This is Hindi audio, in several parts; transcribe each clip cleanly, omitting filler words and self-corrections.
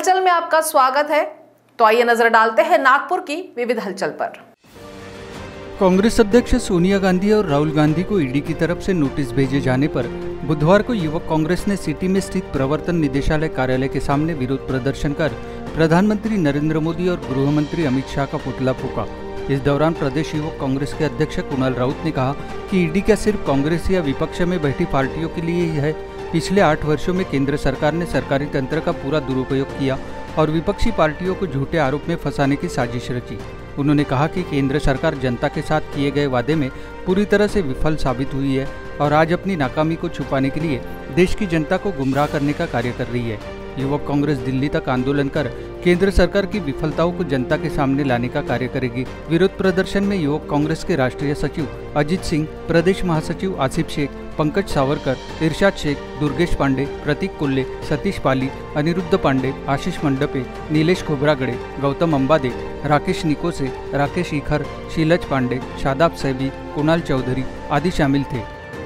हलचल में आपका स्वागत है। तो आइए नजर डालते हैं नागपुर की विविध हलचल पर। कांग्रेस अध्यक्ष सोनिया गांधी और राहुल गांधी को ईडी की तरफ से नोटिस भेजे जाने पर बुधवार को युवक कांग्रेस ने सिटी में स्थित प्रवर्तन निदेशालय कार्यालय के सामने विरोध प्रदर्शन कर प्रधानमंत्री नरेंद्र मोदी और गृह मंत्री अमित शाह का पुतला फूंका। इस दौरान प्रदेश युवक कांग्रेस के अध्यक्ष कुणाल राउत ने कहा कि ईडी क्या सिर्फ कांग्रेस या विपक्ष में बैठी पार्टियों के लिए ही है। पिछले 8 वर्षों में केंद्र सरकार ने सरकारी तंत्र का पूरा दुरुपयोग किया और विपक्षी पार्टियों को झूठे आरोप में फंसाने की साजिश रची। उन्होंने कहा कि केंद्र सरकार जनता के साथ किए गए वादे में पूरी तरह से विफल साबित हुई है और आज अपनी नाकामी को छुपाने के लिए देश की जनता को गुमराह करने का कार्य कर रही है। युवक कांग्रेस दिल्ली तक आंदोलन कर केंद्र सरकार की विफलताओं को जनता के सामने लाने का कार्य करेगी। विरोध प्रदर्शन में युवक कांग्रेस के राष्ट्रीय सचिव अजीत सिंह, प्रदेश महासचिव आसिफ शेख, पंकज सावरकर, इरशाद शेख, दुर्गेश पांडे, प्रतीक कुल्ले, सतीश पाली, अनिरुद्ध पांडे, आशीष मंडपे, नीलेश खोबरागड़े, गौतम अंबादे, राकेश निकोसे, राकेश इखर, शीलज पांडे, शादाब सैबी, कुणाल चौधरी आदि शामिल थे।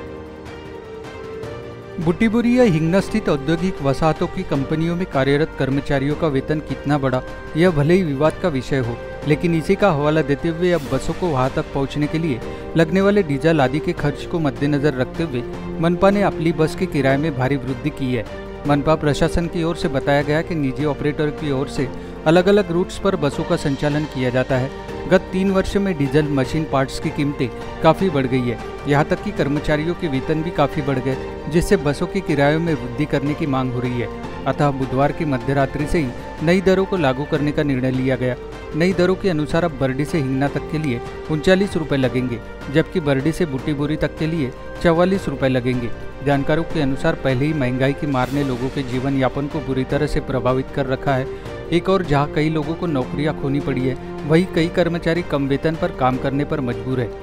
बुटीबोरी या हिंगना स्थित औद्योगिक वसाहतों की कंपनियों में कार्यरत कर्मचारियों का वेतन कितना बढ़ा, यह भले ही विवाद का विषय हो, लेकिन इसी का हवाला देते हुए अब बसों को वहां तक पहुंचने के लिए लगने वाले डीजल आदि के खर्च को मद्देनजर रखते हुए मनपा ने अपनी बस के किराए में भारी वृद्धि की है। मनपा प्रशासन की ओर से बताया गया कि निजी ऑपरेटर की ओर से अलग अलग रूट्स पर बसों का संचालन किया जाता है। गत 3 वर्ष में डीजल मशीन पार्ट्स की कीमतें काफ़ी बढ़ गई है। यहाँ तक कि कर्मचारियों के वेतन भी काफ़ी बढ़ गए, जिससे बसों के किरायों में वृद्धि करने की मांग हो रही है। अतः बुधवार की मध्यरात्रि से ही नई दरों को लागू करने का निर्णय लिया गया। नई दरों के अनुसार अब बरडी से हिंगना तक के लिए 39 रुपये लगेंगे, जबकि बरडी से बुटीबोरी तक के लिए 44 रुपये लगेंगे। जानकारों के अनुसार पहले ही महंगाई की मार ने लोगों के जीवन यापन को बुरी तरह से प्रभावित कर रखा है। एक और जहां कई लोगों को नौकरियां खोनी पड़ी है, वहीं कई कर्मचारी कम वेतन पर काम करने पर मजबूर है।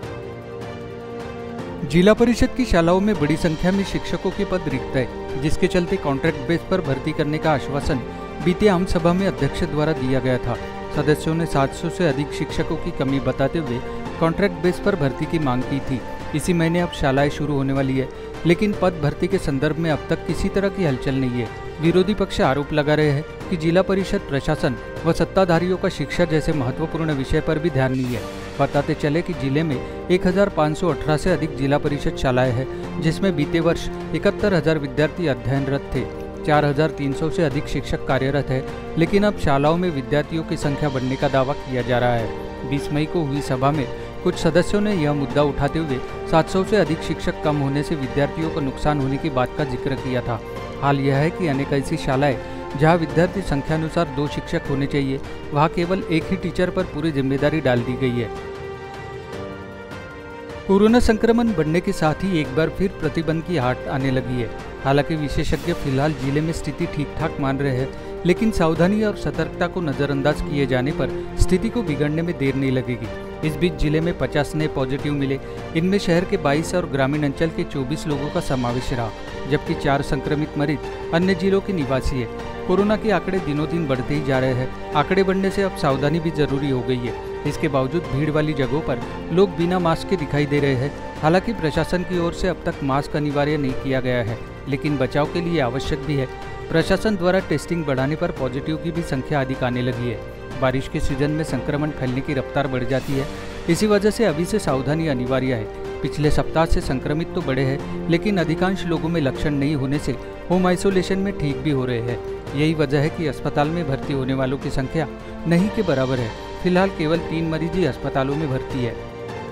जिला परिषद की शालाओं में बड़ी संख्या में शिक्षकों के पद रिक्त है, जिसके चलते कॉन्ट्रैक्ट बेस पर भर्ती करने का आश्वासन बीते आम सभा में अध्यक्ष द्वारा दिया गया था। सदस्यों ने 700 से अधिक शिक्षकों की कमी बताते हुए कॉन्ट्रैक्ट बेस पर भर्ती की मांग की थी। इसी महीने अब शालाएं शुरू होने वाली है, लेकिन पद भर्ती के संदर्भ में अब तक किसी तरह की हलचल नहीं है। विरोधी पक्ष आरोप लगा रहे हैं कि जिला परिषद प्रशासन व सत्ताधारियों का शिक्षा जैसे महत्वपूर्ण विषय पर भी ध्यान नहीं है। बताते चले कि जिले में 1518 से अधिक जिला परिषद शालाएं हैं, जिसमें बीते वर्ष 71,000 विद्यार्थी अध्ययनरत थे। 4,300 से अधिक शिक्षक कार्यरत है, लेकिन अब शालाओं में विद्यार्थियों की संख्या बढ़ने का दावा किया जा रहा है। 20 मई को हुई सभा में कुछ सदस्यों ने यह मुद्दा उठाते हुए 700 से अधिक शिक्षक कम होने से विद्यार्थियों को नुकसान होने की बात का जिक्र किया था। हाल यह है कि अनेक ऐसी शालाएं जहां विद्यार्थी संख्या अनुसार 2 शिक्षक होने चाहिए, वहां केवल एक ही टीचर पर पूरी जिम्मेदारी डाल दी गई है। कोरोना संक्रमण बढ़ने के साथ ही एक बार फिर प्रतिबंध की हाट आने लगी है। हालांकि विशेषज्ञ फिलहाल जिले में स्थिति ठीक ठाक मान रहे हैं, लेकिन सावधानी और सतर्कता को नजरअंदाज किए जाने पर स्थिति को बिगड़ने में देर नहीं लगेगी। इस बीच जिले में 50 नए पॉजिटिव मिले। इनमें शहर के 22 और ग्रामीण अंचल के 24 लोगों का समावेश रहा, जबकि 4 संक्रमित मरीज अन्य जिलों के निवासी है। कोरोना के आंकड़े दिनों दिन बढ़ते ही जा रहे हैं। आंकड़े बढ़ने से अब सावधानी भी जरूरी हो गई है। इसके बावजूद भीड़ वाली जगहों पर लोग बिना मास्क के दिखाई दे रहे हैं। हालांकि प्रशासन की ओर से अब तक मास्क अनिवार्य नहीं किया गया है, लेकिन बचाव के लिए आवश्यक भी है। प्रशासन द्वारा टेस्टिंग बढ़ाने पर पॉजिटिव की भी संख्या अधिक आने लगी है। बारिश के सीजन में संक्रमण फैलने की रफ्तार बढ़ जाती है, इसी वजह से अभी से सावधानी अनिवार्य है। पिछले सप्ताह से संक्रमित तो बढ़े हैं, लेकिन अधिकांश लोगों में लक्षण नहीं होने से होम आइसोलेशन में ठीक भी हो रहे हैं। यही वजह है कि अस्पताल में भर्ती होने वालों की संख्या नहीं के बराबर है। फिलहाल केवल 3 मरीज ही अस्पतालों में भर्ती है।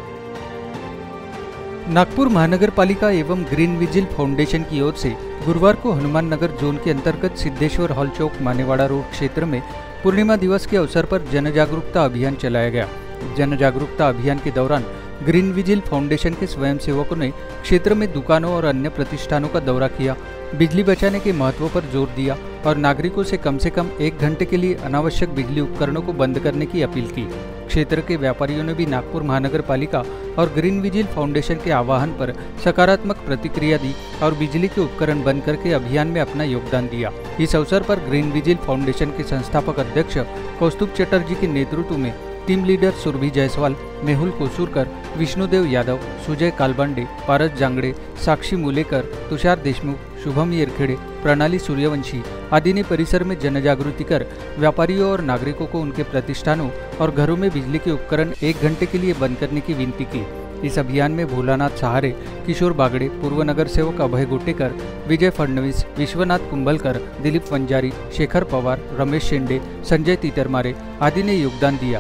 नागपुर महानगर पालिका एवं ग्रीन विजिल फाउंडेशन की ओर से गुरुवार को हनुमान नगर जोन के अंतर्गत सिद्धेश्वर हॉल चौक मानेवाड़ा रोड क्षेत्र में पूर्णिमा दिवस के अवसर पर जन जागरूकता अभियान चलाया गया। जन जागरूकता अभियान के दौरान ग्रीन विजिल फाउंडेशन के स्वयंसेवकों ने क्षेत्र में दुकानों और अन्य प्रतिष्ठानों का दौरा किया, बिजली बचाने के महत्व पर जोर दिया और नागरिकों से कम 1 घंटे के लिए अनावश्यक बिजली उपकरणों को बंद करने की अपील की। क्षेत्र के व्यापारियों ने भी नागपुर महानगर पालिका और ग्रीन विजिल फाउंडेशन के आह्वान पर सकारात्मक प्रतिक्रिया दी और बिजली के उपकरण बंद करके अभियान में अपना योगदान दिया। इस अवसर पर ग्रीन विजिल फाउंडेशन के संस्थापक अध्यक्ष कौस्तुभ चटर्जी के नेतृत्व में टीम लीडर सुरभि जायसवाल, मेहुल कोसूरकर, विष्णुदेव यादव, सुजय कालबांडे, पारस जांगड़े, साक्षी मुलेकर, तुषार देशमुख, शुभम येरखेड़े, प्रणाली सूर्यवंशी आदि ने परिसर में जन जागृति कर व्यापारियों और नागरिकों को उनके प्रतिष्ठानों और घरों में बिजली के उपकरण 1 घंटे के लिए बंद करने की विनती की। इस अभियान में भोलानाथ सहारे, किशोर बागड़े, पूर्व नगर सेवक अभय गोटेकर, विजय फडणवीस, विश्वनाथ कुंभलकर, दिलीप वंजारी, शेखर पवार, रमेश शेंडे, संजय तीतरमारे आदि ने योगदान दिया।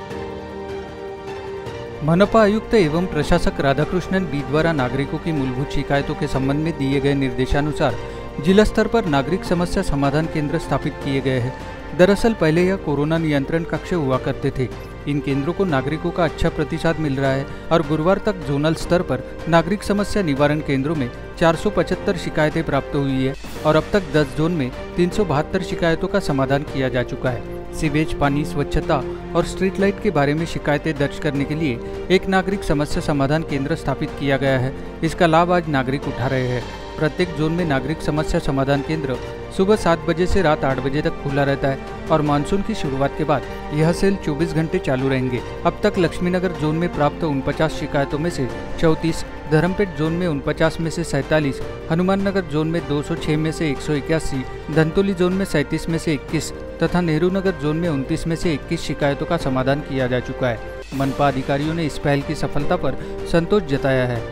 मनपा आयुक्त एवं प्रशासक राधाकृष्णन बी द्वारा नागरिकों की मूलभूत शिकायतों के संबंध में दिए गए निर्देशानुसार जिला स्तर पर नागरिक समस्या समाधान केंद्र स्थापित किए गए हैं। दरअसल पहले यह कोरोना नियंत्रण कक्ष हुआ करते थे। इन केंद्रों को नागरिकों का अच्छा प्रतिसाद मिल रहा है और गुरुवार तक जोनल स्तर पर नागरिक समस्या निवारण केंद्रों में 475 शिकायतें प्राप्त हुई है और अब तक 10 जोन में 372 शिकायतों का समाधान किया जा चुका है। सीवेज, पानी, स्वच्छता और स्ट्रीट लाइट के बारे में शिकायतें दर्ज करने के लिए एक नागरिक समस्या समाधान केंद्र स्थापित किया गया है। इसका लाभ आज नागरिक उठा रहे हैं। प्रत्येक जोन में नागरिक समस्या समाधान केंद्र सुबह 7 बजे से रात 8 बजे तक खुला रहता है और मानसून की शुरुआत के बाद यह सेल 24 घंटे चालू रहेंगे। अब तक लक्ष्मीनगर जोन में प्राप्त 49 शिकायतों में से 34, धर्मपेट जोन में 49 में से 47, हनुमान नगर जोन में 206 में से 181, धनतोली जोन में 37 में से 21 तथा नेहरू नगर जोन में 29 में से 21 शिकायतों का समाधान किया जा चुका है। मनपा अधिकारियों ने इस पहल की सफलता पर संतोष जताया है।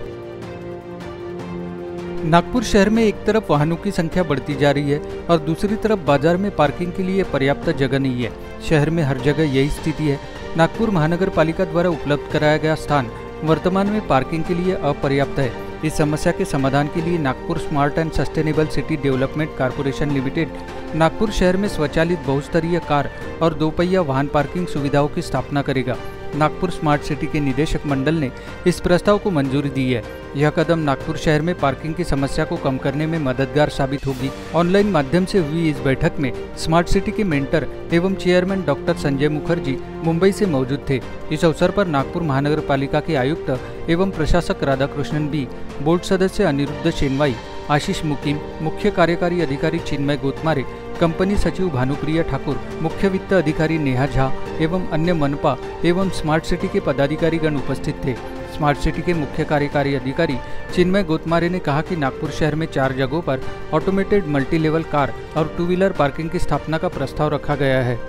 नागपुर शहर में एक तरफ वाहनों की संख्या बढ़ती जा रही है और दूसरी तरफ बाजार में पार्किंग के लिए पर्याप्त जगह नहीं है। शहर में हर जगह यही स्थिति है। नागपुर महानगर पालिका द्वारा उपलब्ध कराया गया स्थान वर्तमान में पार्किंग के लिए अपर्याप्त है। इस समस्या के समाधान के लिए Nagpur smart and sustainable city development corporation limited Nagpur शहर में स्वचालित बहुस्तरीय कार और 2 पहिया वाहन पार्किंग सुविधाओं की स्थापना करेगा। नागपुर स्मार्ट सिटी के निदेशक मंडल ने इस प्रस्ताव को मंजूरी दी है। यह कदम नागपुर शहर में पार्किंग की समस्या को कम करने में मददगार साबित होगी। ऑनलाइन माध्यम से हुई इस बैठक में स्मार्ट सिटी के मेंटर एवं चेयरमैन डॉक्टर संजय मुखर्जी मुंबई से मौजूद थे। इस अवसर पर नागपुर महानगर पालिका के आयुक्त एवं प्रशासक राधाकृष्णन बी, बोर्ड सदस्य अनिरुद्ध शेनवाई, आशीष मुकीम, मुख्य कार्यकारी अधिकारी चिन्मय गोतमारे, कंपनी सचिव भानुप्रिया ठाकुर, मुख्य वित्त अधिकारी नेहा झा एवं अन्य मनपा एवं स्मार्ट सिटी के पदाधिकारीगण उपस्थित थे। स्मार्ट सिटी के मुख्य कार्यकारी अधिकारी चिन्मय गोतमारे ने कहा कि नागपुर शहर में 4 जगहों पर ऑटोमेटेड मल्टी लेवल कार और 2 व्हीलर पार्किंग की स्थापना का प्रस्ताव रखा गया है।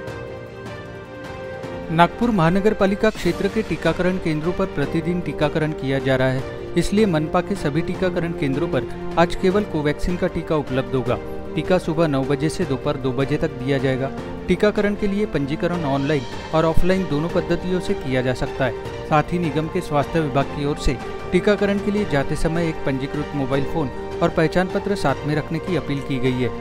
नागपुर महानगर पालिका क्षेत्र के टीकाकरण केंद्रों पर प्रतिदिन टीकाकरण किया जा रहा है, इसलिए मनपा के सभी टीकाकरण केंद्रों पर आज केवल कोवैक्सीन का टीका उपलब्ध होगा। टीका सुबह 9 बजे से दोपहर 2 बजे तक दिया जाएगा। टीकाकरण के लिए पंजीकरण ऑनलाइन और ऑफलाइन दोनों पद्धतियों से किया जा सकता है। साथ ही निगम के स्वास्थ्य विभाग की ओर से टीकाकरण के लिए जाते समय एक पंजीकृत मोबाइल फोन और पहचान पत्र साथ में रखने की अपील की गई है।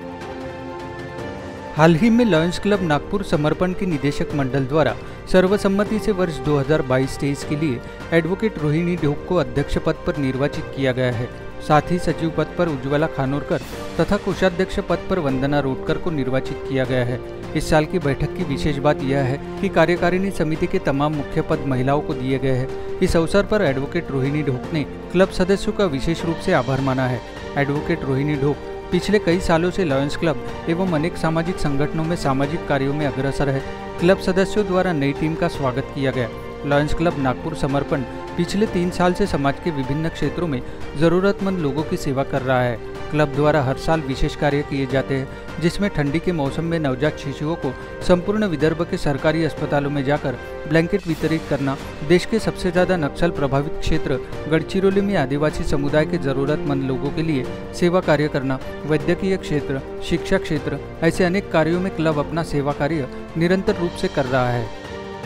हाल ही में लॉयंस क्लब नागपुर समर्पण के निदेशक मंडल द्वारा सर्वसम्मति से वर्ष 2022-23 के लिए एडवोकेट रोहिणी ढोक को अध्यक्ष पद पर निर्वाचित किया गया है। साथ ही सचिव पद पर उज्ज्वला खानोरकर तथा कोषाध्यक्ष पद पर वंदना रोडकर को निर्वाचित किया गया है। इस साल की बैठक की विशेष बात यह है कि कार्यकारिणी समिति के तमाम मुख्य पद महिलाओं को दिए गए हैं। इस अवसर पर एडवोकेट रोहिणी ढोक ने क्लब सदस्यों का विशेष रूप से आभार माना है। एडवोकेट रोहिणी ढोक पिछले कई सालों से लॉयंस क्लब एवं अनेक सामाजिक संगठनों में सामाजिक कार्यों में अग्रसर है। क्लब सदस्यों द्वारा नई टीम का स्वागत किया गया। लॉयंस क्लब नागपुर समर्पण पिछले 3 साल से समाज के विभिन्न क्षेत्रों में जरूरतमंद लोगों की सेवा कर रहा है। क्लब द्वारा हर साल विशेष कार्य किए जाते हैं, जिसमें ठंडी के मौसम में नवजात शिशुओं को संपूर्ण विदर्भ के सरकारी अस्पतालों में जाकर ब्लैंकेट वितरित करना, देश के सबसे ज्यादा नक्सल प्रभावित क्षेत्र गढ़चिरौली में आदिवासी समुदाय के जरूरतमंद लोगों के लिए सेवा कार्य करना, वैद्यकीय क्षेत्र, शिक्षा क्षेत्र, ऐसे अनेक कार्यों में क्लब अपना सेवा कार्य निरंतर रूप से कर रहा है।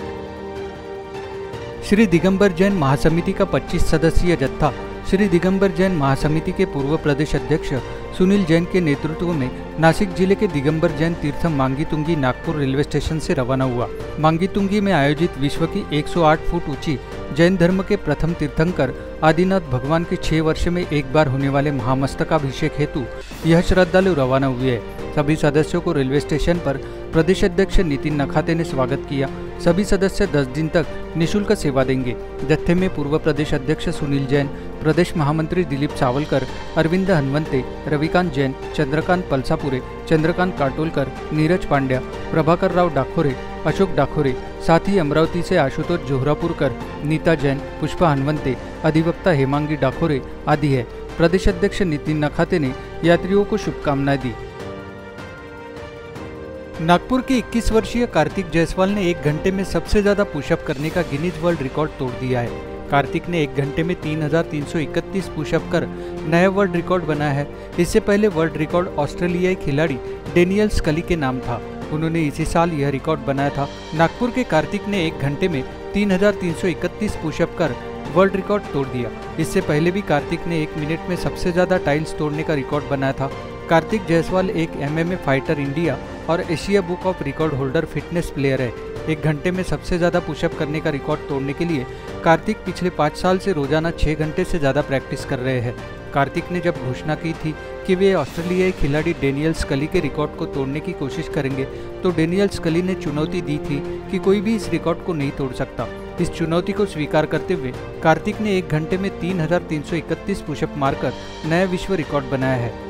श्री दिगंबर जैन महासमिति का 25 सदस्यीय जत्था श्री दिगंबर जैन महासमिति के पूर्व प्रदेश अध्यक्ष सुनील जैन के नेतृत्व में नासिक जिले के दिगंबर जैन तीर्थम मांगी तुंगी नागपुर रेलवे स्टेशन से रवाना हुआ। मांगी तुंगी में आयोजित विश्व की 108 फुट ऊंची जैन धर्म के प्रथम तीर्थंकर आदिनाथ भगवान के 6 वर्ष में एक बार होने वाले महामस्तकाभिषेक हेतु यह श्रद्धालु रवाना हुए हैं। सभी सदस्यों को रेलवे स्टेशन पर प्रदेश अध्यक्ष नितिन नखाते ने स्वागत किया। सभी सदस्य 10 दिन तक निःशुल्क सेवा देंगे। जत्थे में पूर्व प्रदेश अध्यक्ष सुनील जैन, प्रदेश महामंत्री दिलीप सावलकर, अरविंद हनवंते, रविकांत जैन, चंद्रकांत पलसापुरे, चंद्रकांत काटोलकर, नीरज पांड्या, प्रभाकर राव डाखोरे, अशोक डाखोरे, साथ ही अमरावती से आशुतोष जोहरापुरकर, नीता जैन, पुष्पा हनवंते, अधिवक्ता हेमांगी डाखोरे आदि है। प्रदेश अध्यक्ष नितिन नखाते ने यात्रियों को शुभकामनाएं दी। नागपुर के 21 वर्षीय कार्तिक जायसवाल ने 1 घंटे में सबसे ज्यादा पुशअप करने का गिनीज वर्ल्ड रिकॉर्ड तोड़ दिया है। कार्तिक ने 1 घंटे में 3,331 पुशअप कर नया वर्ल्ड रिकॉर्ड बनाया है। इससे पहले वर्ल्ड रिकॉर्ड ऑस्ट्रेलियाई खिलाड़ी डेनियल स्कली के नाम था। उन्होंने इसी साल यह रिकॉर्ड बनाया था। नागपुर के कार्तिक ने 1 घंटे में 3,331 पुशअप कर वर्ल्ड रिकॉर्ड तोड़ दिया। इससे पहले भी कार्तिक ने 1 मिनट में सबसे ज्यादा टाइल्स तोड़ने का रिकॉर्ड बनाया था। कार्तिक जायसवाल एक MMA फाइटर इंडिया और Asia book of record holder fitness player है। 1 घंटे में सबसे ज्यादा पुशअप करने का रिकॉर्ड तोड़ने के लिए कार्तिक पिछले 5 साल से रोजाना 6 घंटे से ज्यादा प्रैक्टिस कर रहे हैं। कार्तिक ने जब घोषणा की थी कि वे ऑस्ट्रेलियाई खिलाड़ी डेनियल स्कली के रिकॉर्ड को तोड़ने की कोशिश करेंगे, तो डेनियल स्कली ने चुनौती दी थी कि कोई भी इस रिकॉर्ड को नहीं तोड़ सकता। इस चुनौती को स्वीकार करते हुए कार्तिक ने 1 घंटे में 3,331 पुशअप मारकर नया विश्व रिकॉर्ड बनाया है।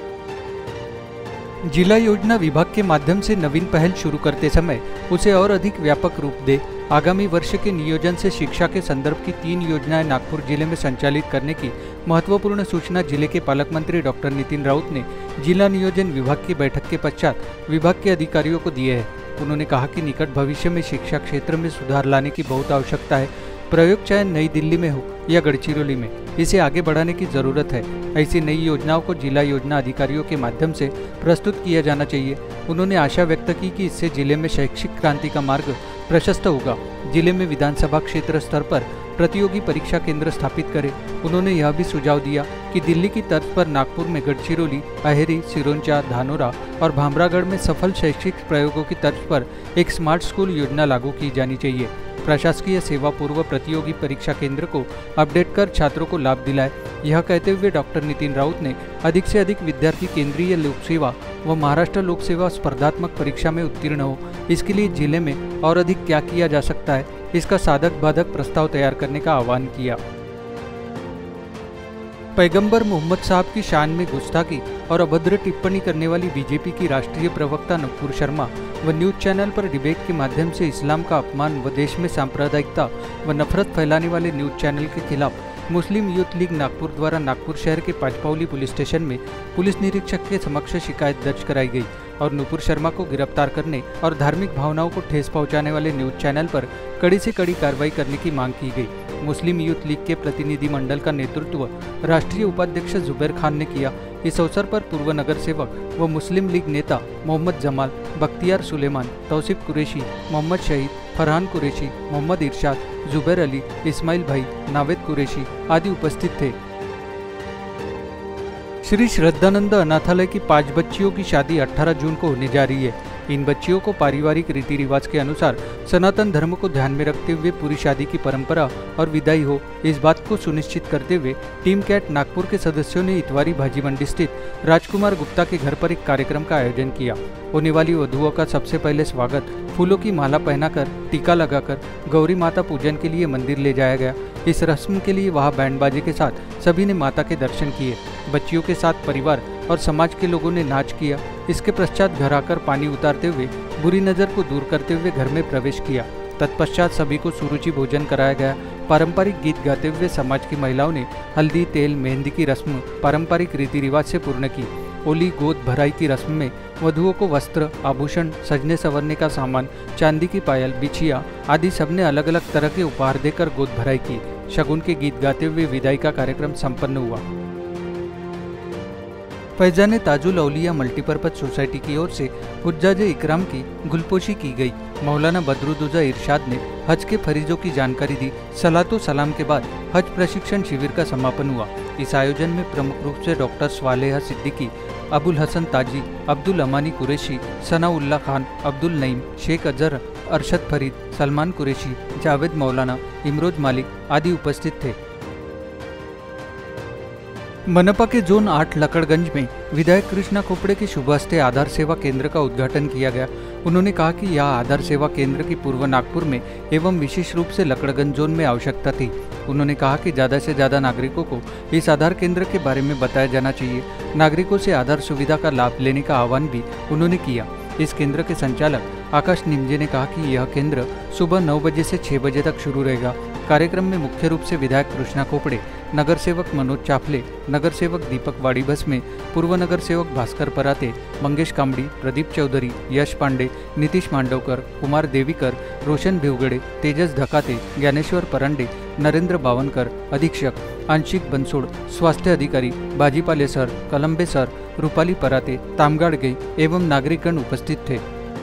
जिला योजना विभाग के माध्यम से नवीन पहल शुरू करते समय उसे और अधिक व्यापक रूप दे। आगामी वर्ष के नियोजन से शिक्षा के संदर्भ की 3 योजनाएं नागपुर जिले में संचालित करने की महत्वपूर्ण सूचना जिले के पालक मंत्री डॉक्टर नितिन राउत ने जिला नियोजन विभाग की बैठक के पश्चात विभाग के अधिकारियों को दिए है। उन्होंने कहा कि निकट भविष्य में शिक्षा क्षेत्र में सुधार लाने की बहुत आवश्यकता है। प्रयोग चाहे नई दिल्ली में हो या गढ़चिरौली में, इसे आगे बढ़ाने की जरूरत है। ऐसी नई योजनाओं को जिला योजना अधिकारियों के माध्यम से प्रस्तुत किया जाना चाहिए। उन्होंने आशा व्यक्त की कि इससे जिले में शैक्षिक क्रांति का मार्ग प्रशस्त होगा। जिले में विधानसभा क्षेत्र स्तर पर प्रतियोगी परीक्षा केंद्र स्थापित करें। उन्होंने यह भी सुझाव दिया कि दिल्ली की तर्ज पर नागपुर में गढ़चिरौली, अहेरी, सिरोंचा, धानोरा और भामरागढ़ में सफल शैक्षिक प्रयोगों की तर्ज पर एक स्मार्ट स्कूल योजना लागू की जानी चाहिए। प्रशासकीय सेवा पूर्व प्रतियोगी परीक्षा केंद्र को अपडेट कर छात्रों को लाभ दिलाए। यह कहते हुए डॉक्टर नितिन राउत ने अधिक से अधिक विद्यार्थी केंद्रीय लोक सेवा व महाराष्ट्र लोक सेवा स्पर्धात्मक परीक्षा में उत्तीर्ण हो, इसके लिए जिले में और अधिक क्या किया जा सकता है, इसका साधक बाधक प्रस्ताव तैयार करने का आह्वान किया। पैगंबर मोहम्मद साहब की शान में गुस्ताखी और अभद्र टिप्पणी करने वाली बीजेपी की राष्ट्रीय प्रवक्ता नुपुर शर्मा व न्यूज चैनल पर डिबेट के माध्यम से इस्लाम का अपमान व देश में सांप्रदायिकता व नफरत फैलाने वाले न्यूज चैनल के खिलाफ मुस्लिम यूथ लीग नागपुर द्वारा नागपुर शहर के पांचपावली पुलिस स्टेशन में पुलिस निरीक्षक के समक्ष शिकायत दर्ज कराई गई और नुपुर शर्मा को गिरफ्तार करने और धार्मिक भावनाओं को ठेस पहुंचाने वाले न्यूज चैनल पर कड़ी से कड़ी कार्रवाई करने की मांग की गई। मुस्लिम यूथ लीग के प्रतिनिधि मंडल का नेतृत्व राष्ट्रीय उपाध्यक्ष जुबैर खान ने किया। इस अवसर पर पूर्व नगर सेवक व मुस्लिम लीग नेता मोहम्मद जमाल, बख्तियार सुलेमान, तौसीफ कुरैशी, मोहम्मद शहीद, फरहान कुरैशी, मोहम्मद इरशाद, जुबैर अली, इस्माइल भाई, नावेद कुरैशी आदि उपस्थित थे। श्री श्रद्धानंद अनाथालय की 5 बच्चियों की शादी 18 जून को होने जा रही है। इन बच्चियों को पारिवारिक रीति रिवाज के अनुसार सनातन धर्म को ध्यान में रखते हुए पूरी शादी की परंपरा और विदाई हो, इस बात को सुनिश्चित करते हुए टीम कैट नागपुर के सदस्यों ने इतवारी भाजी मंडी स्थित राजकुमार गुप्ता के घर पर एक कार्यक्रम का आयोजन किया। होने वाली वधुओं का सबसे पहले स्वागत फूलों की माला पहनाकर, टीका लगाकर गौरी माता पूजन के लिए मंदिर ले जाया गया। इस रस्म के लिए वहां बैंड बाजे के साथ सभी ने माता के दर्शन किए। बच्चियों के साथ परिवार और समाज के लोगों ने नाच किया। इसके पश्चात घर आकर पानी उतारते हुए बुरी नजर को दूर करते हुए घर में प्रवेश किया। तत्पश्चात सभी को सुरुचि भोजन कराया गया। पारंपरिक गीत गाते हुए समाज की महिलाओं ने हल्दी, तेल, मेहंदी की रस्म पारंपरिक रीति रिवाज से पूर्ण की। ओली गोद भराई की रस्म में वधुओं को वस्त्र, आभूषण, सजने संवरने का सामान, चांदी की पायल, बिछिया आदि सबने अलग अलग तरह के उपहार देकर गोद भराई की। शगुन के गीत गाते हुए विदाई का कार्यक्रम संपन्न हुआ। फैजान ताजुल औलिया मल्टीपर्पज सोसाइटी की ओर से हुज्जाज इकराम की गुलपोशी की गई। मौलाना बदरुद्दोजा इरशाद ने हज के फरीजों की जानकारी दी। सलातो सलाम के बाद हज प्रशिक्षण शिविर का समापन हुआ। इस आयोजन में प्रमुख रूप से डॉक्टर स्वालेहा सिद्दीकी, अबुल हसन ताजी, अब्दुल अमानी कुरैशी, सनाउल्लाह खान, अब्दुल नईम, शेख अजहर, अरशद फरीद, सलमान कुरैशी, जावेद मौलाना, इमरोज मालिक आदि उपस्थित थे। मनपा के जोन 8 लकड़गंज में विधायक कृष्णा खोपड़े के शुभ हस्ते आधार सेवा केंद्र का उद्घाटन किया गया। उन्होंने कहा कि यह आधार सेवा केंद्र की पूर्व नागपुर में एवं विशेष रूप से लकड़गंज जोन में आवश्यकता थी। उन्होंने कहा कि ज़्यादा से ज़्यादा नागरिकों को इस आधार केंद्र के बारे में बताया जाना चाहिए। नागरिकों से आधार सुविधा का लाभ लेने का आह्वान भी उन्होंने किया। इस केंद्र के संचालक आकाश निमजे ने कहा कि यह केंद्र सुबह 9 बजे से 6 बजे तक शुरू रहेगा। कार्यक्रम में मुख्य रूप से विधायक कृष्णा खोपड़े, नगर सेवक मनोज चाफले, नगर सेवक दीपक वाड़ी भस्मे, पूर्व नगर सेवक भास्कर पराते, मंगेश कामड़ी, प्रदीप चौधरी, यश पांडे, नीतीश मांडवकर, कुमार देवीकर, रोशन भिवगड़े, तेजस धकाते, ज्ञानेश्वर परंडे, नरेंद्र बावनकर, अधीक्षक आंशिक बनसोड़, स्वास्थ्य अधिकारी बाजीपाले सर, कलम्बे सर, रूपाली पराते, तामगाड़गे एवं नागरिकगण उपस्थित थे।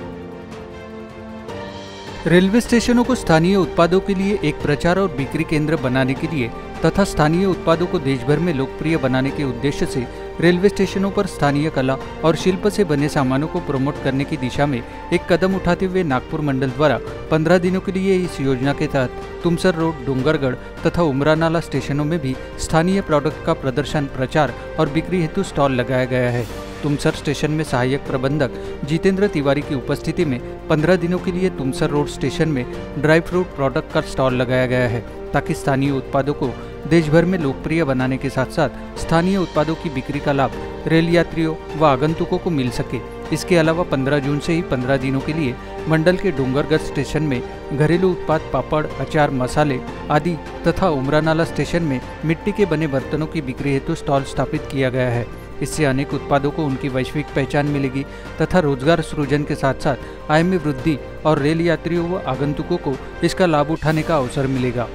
रेलवे स्टेशनों को स्थानीय उत्पादों के लिए एक प्रचार और बिक्री केंद्र बनाने के लिए तथा स्थानीय उत्पादों को देश भर में लोकप्रिय बनाने के उद्देश्य से रेलवे स्टेशनों पर स्थानीय कला और शिल्प से बने सामानों को प्रमोट करने की दिशा में एक कदम उठाते हुए नागपुर मंडल द्वारा 15 दिनों के लिए इस योजना के तहत तुमसर रोड, डूंगरगढ़ तथा उमरानाला स्टेशनों में भी स्थानीय प्रोडक्ट का प्रदर्शन, प्रचार और बिक्री हेतु स्टॉल लगाया गया है। तुमसर स्टेशन में सहायक प्रबंधक जितेंद्र तिवारी की उपस्थिति में 15 दिनों के लिए तुमसर रोड स्टेशन में ड्राई फ्रूट प्रोडक्ट का स्टॉल लगाया गया है ताकि स्थानीय उत्पादों को देश भर में लोकप्रिय बनाने के साथ साथ स्थानीय उत्पादों की बिक्री का लाभ रेल यात्रियों व आगंतुकों को मिल सके। इसके अलावा 15 जून से ही 15 दिनों के लिए मंडल के डूंगरगढ़ स्टेशन में घरेलू उत्पाद पापड़, अचार, मसाले आदि तथा उमरानाला स्टेशन में मिट्टी के बने बर्तनों की बिक्री हेतु स्टॉल स्थापित किया गया है। इससे अनेक उत्पादों को उनकी वैश्विक पहचान मिलेगी तथा रोजगार सृजन के साथ साथ आय में वृद्धि और रेल यात्रियों व आगंतुकों को इसका लाभ उठाने का अवसर मिलेगा।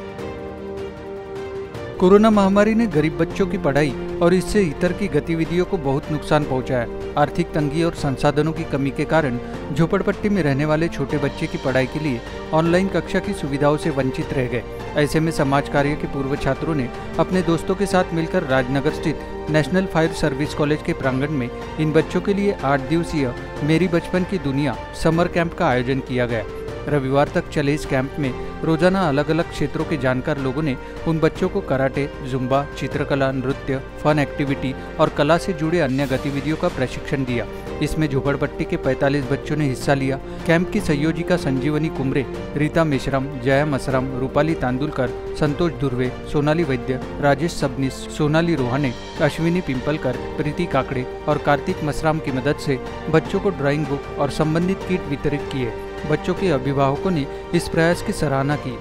कोरोना महामारी ने गरीब बच्चों की पढ़ाई और इससे इतर की गतिविधियों को बहुत नुकसान पहुंचाया। आर्थिक तंगी और संसाधनों की कमी के कारण झोपड़पट्टी में रहने वाले छोटे बच्चे की पढ़ाई के लिए ऑनलाइन कक्षा की सुविधाओं से वंचित रह गए। ऐसे में समाज कार्य के पूर्व छात्रों ने अपने दोस्तों के साथ मिलकर राजनगर स्थित नेशनल फायर सर्विस कॉलेज के प्रांगण में इन बच्चों के लिए 8 दिवसीय मेरी बचपन की दुनिया समर कैंप का आयोजन किया गया। रविवार तक चले इस कैंप में रोजाना अलग अलग क्षेत्रों के जानकार लोगों ने उन बच्चों को कराटे, जुम्बा, चित्रकला, नृत्य, फन एक्टिविटी और कला से जुड़े अन्य गतिविधियों का प्रशिक्षण दिया। इसमें झोपड़पट्टी के 45 बच्चों ने हिस्सा लिया। कैंप की संयोजिका संजीवनी कुमरे, रीता मेश्राम, जया मसराम, रूपाली तांदुलकर, संतोष दुर्वे, सोनाली वैद्य, राजेश सबनीस, सोनाली रोहाने, अश्विनी पिंपलकर, प्रीति काकड़े और कार्तिक मसराम की मदद से बच्चों को ड्राइंग बुक और संबंधित किट वितरित किए। बच्चों के अभिभावकों ने इस प्रयास की सराहना की।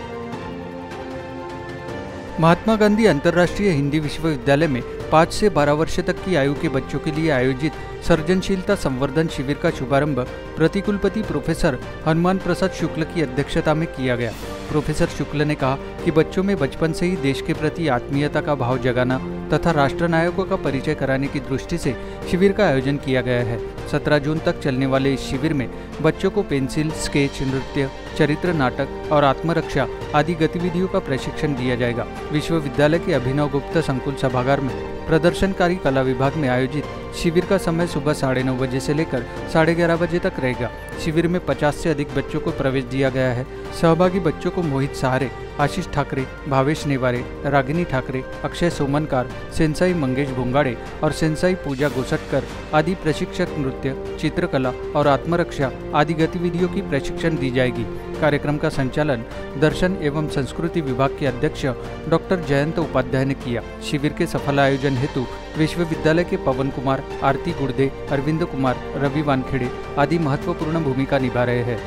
महात्मा गांधी अंतर्राष्ट्रीय हिंदी विश्वविद्यालय में 5 से 12 वर्ष तक की आयु के बच्चों के लिए आयोजित सर्जनशीलता संवर्धन शिविर का शुभारंभ प्रतिकुलपति प्रोफेसर हनुमान प्रसाद शुक्ल की अध्यक्षता में किया गया। प्रोफेसर शुक्ल ने कहा कि बच्चों में बचपन से ही देश के प्रति आत्मीयता का भाव जगाना तथा राष्ट्र नायकों का परिचय कराने की दृष्टि से शिविर का आयोजन किया गया है। 17 जून तक चलने वाले इस शिविर में बच्चों को पेंसिल, स्केच, नृत्य, चरित्र नाटक और आत्मरक्षा आदि गतिविधियों का प्रशिक्षण दिया जाएगा। विश्वविद्यालय के अभिनव गुप्ता संकुल सभागार में प्रदर्शनकारी कला विभाग में आयोजित शिविर का समय सुबह 9:30 बजे से लेकर 11:30 बजे तक रहेगा। शिविर में 50 से अधिक बच्चों को प्रवेश दिया गया है। सहभागी बच्चों को मोहित सहारे, आशीष ठाकरे, भावेश नेवारे, रागिनी ठाकरे, अक्षय सोमनकार, सेंसाई मंगेश भोंगाड़े और सेंसाई पूजा गोसटकर आदि प्रशिक्षक नृत्य, चित्रकला और आत्मरक्षा आदि गतिविधियों की प्रशिक्षण दी जाएगी। कार्यक्रम का संचालन दर्शन एवं संस्कृति विभाग के अध्यक्ष डॉक्टर जयंत उपाध्याय ने किया। शिविर के सफल आयोजन हेतु विश्वविद्यालय के पवन कुमार, आरती गुर्दे, अरविंद कुमार, रवि वानखेड़े आदि महत्वपूर्ण भूमिका निभा रहे हैं।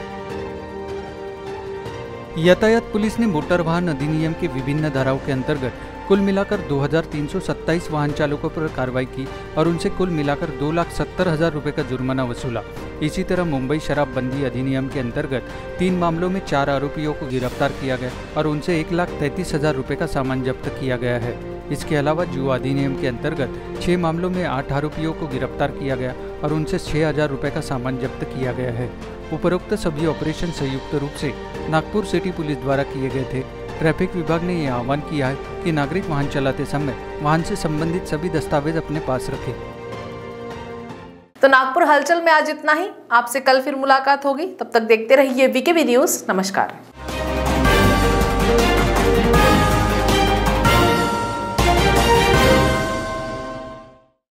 यातायात पुलिस ने मोटर वाहन अधिनियम के विभिन्न धाराओं के अंतर्गत कुल मिलाकर 2327 वाहन चालकों पर कार्रवाई की और उनसे कुल मिलाकर 2,70,000 रुपये का जुर्माना वसूला। इसी तरह मुंबई शराबबंदी अधिनियम के अंतर्गत 3 मामलों में 4 आरोपियों को गिरफ्तार किया गया और उनसे 1,33,000 रुपये का सामान जब्त किया गया है। इसके अलावा जुआ अधिनियम के अंतर्गत 6 मामलों में 8 आरोपियों को गिरफ्तार किया गया और उनसे 6,000 रुपये का सामान जब्त किया गया है। उपरोक्त सभी ऑपरेशन संयुक्त रूप से नागपुर सिटी पुलिस द्वारा किए गए थे। ट्रैफिक विभाग ने यह आह्वान किया है कि नागरिक वाहन चलाते समय वाहन से संबंधित सभी दस्तावेज अपने पास रखें। तो नागपुर हलचल में आज इतना ही। आपसे कल फिर मुलाकात होगी। तब तक देखते रहिए वीकेबी न्यूज़। नमस्कार।